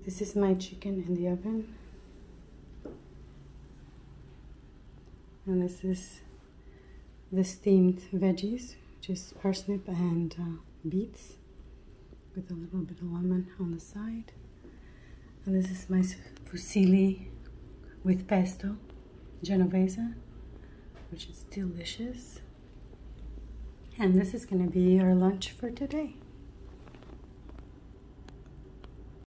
This is my chicken in the oven. And this is the steamed veggies, which is parsnip and beets with a little bit of lemon on the side. And this is my fusilli with pesto genovese, which is delicious. And this is going to be our lunch for today.